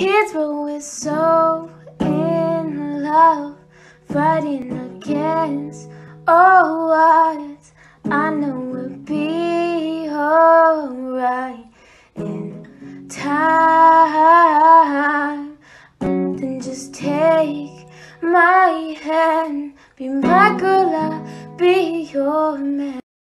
kids, but we're so in love, fighting against all odds. I know we'll be alright in time. Then just take my hand, be my girl, I'll be your man.